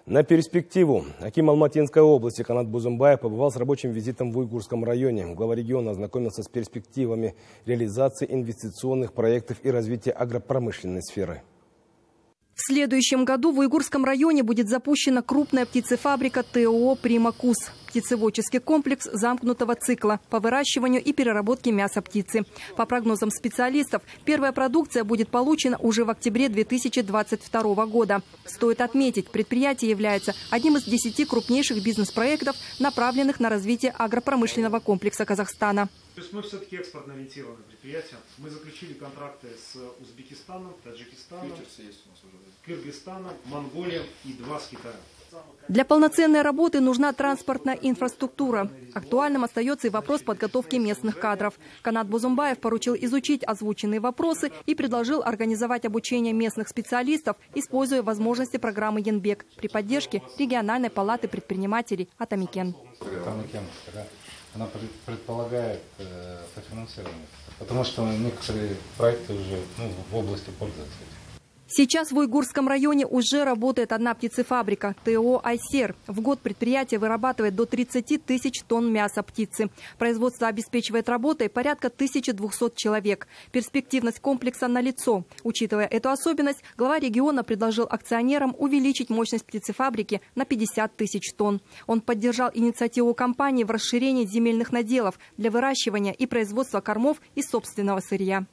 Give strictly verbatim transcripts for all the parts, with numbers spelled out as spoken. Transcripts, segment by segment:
На перспективу. Аким Алматинской области Канат Бузумбаев побывал с рабочим визитом в Уйгурском районе. Глава региона ознакомился с перспективами реализации инвестиционных проектов и развития агропромышленной сферы. В следующем году в Уйгурском районе будет запущена крупная птицефабрика ТО «Примакус». Птицеводческий комплекс замкнутого цикла по выращиванию и переработке мяса птицы. По прогнозам специалистов, первая продукция будет получена уже в октябре две тысячи двадцать второго года. Стоит отметить, предприятие является одним из десяти крупнейших бизнес-проектов, направленных на развитие агропромышленного комплекса Казахстана. То есть мы все-таки экспортно-ориентированное предприятие. Мы заключили контракты с Узбекистаном, Таджикистаном, Кыргызстаном, Монголией и два с Китаем. Для полноценной работы нужна транспортная инфраструктура. Актуальным остается и вопрос подготовки местных кадров. Канат Бузумбаев поручил изучить озвученные вопросы и предложил организовать обучение местных специалистов, используя возможности программы Янбек при поддержке региональной палаты предпринимателей Атамикен. Она предполагает э, софинансирование, потому что некоторые проекты уже ну, в области пользуются. Сейчас в Уйгурском районе уже работает одна птицефабрика ТО «Айсер». В год предприятие вырабатывает до тридцати тысяч тонн мяса птицы. Производство обеспечивает работой порядка тысячи двухсот человек. Перспективность комплекса налицо. Учитывая эту особенность, глава региона предложил акционерам увеличить мощность птицефабрики на пятьдесят тысяч тонн. Он поддержал инициативу компании в расширении земельных наделов для выращивания и производства кормов из собственного сырья.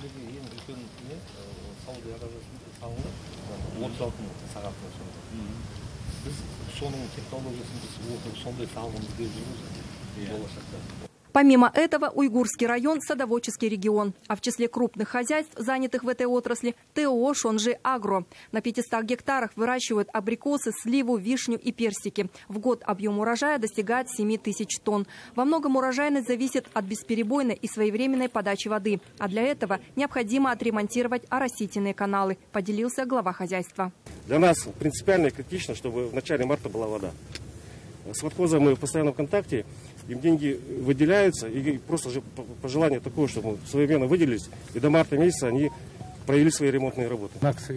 Помимо этого, Уйгурский район – садоводческий регион. А в числе крупных хозяйств, занятых в этой отрасли, ТО «Шонжи Агро». На пятистах гектарах выращивают абрикосы, сливу, вишню и персики. В год объем урожая достигает семи тысяч тонн. Во многом урожайность зависит от бесперебойной и своевременной подачи воды. А для этого необходимо отремонтировать оросительные каналы, поделился глава хозяйства. Для нас принципиально и критично, чтобы в начале марта была вода. С водхозом мы в постоянном контакте. Им деньги выделяются, и просто же пожелание такое, чтобы мы своевременно выделились, и до марта месяца они провели свои ремонтные работы.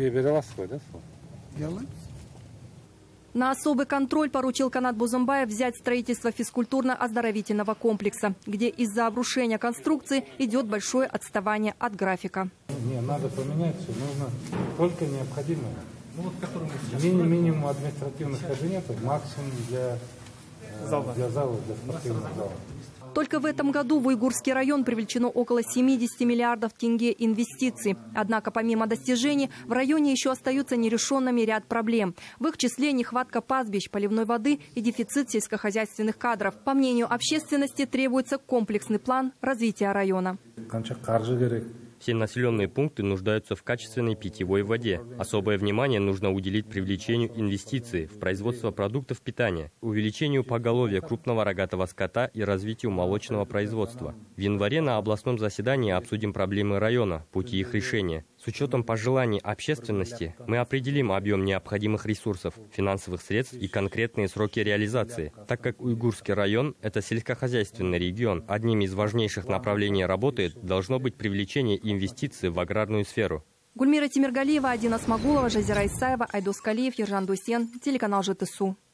На особый контроль поручил Канат Бузумбаев взять строительство физкультурно-оздоровительного комплекса, где из-за обрушения конструкции идет большое отставание от графика. Не, надо поменять все, нужно только необходимое. Ну, вот, Мини минимум административных кабинетов, максимум для... Для зала, для спортивных залов. Только в этом году в Уйгурский район привлечено около семидесяти миллиардов тенге инвестиций. Однако помимо достижений в районе еще остаются нерешенными ряд проблем. В их числе нехватка пастбищ, поливной воды и дефицит сельскохозяйственных кадров. По мнению общественности, требуется комплексный план развития района. Все населенные пункты нуждаются в качественной питьевой воде. Особое внимание нужно уделить привлечению инвестиций в производство продуктов питания, увеличению поголовья крупного рогатого скота и развитию молочного производства. В январе на областном заседании обсудим проблемы района, пути их решения. С учетом пожеланий общественности мы определим объем необходимых ресурсов, финансовых средств и конкретные сроки реализации. Так как Уйгурский район – это сельскохозяйственный регион, одним из важнейших направлений работы должно быть привлечение инвестиций в аграрную сферу. Гульмира Тимиргалиева, Адина Смагулова, Жазира Исаева, Айдос Калиев, Ержан Дусен, телеканал ЖТСУ.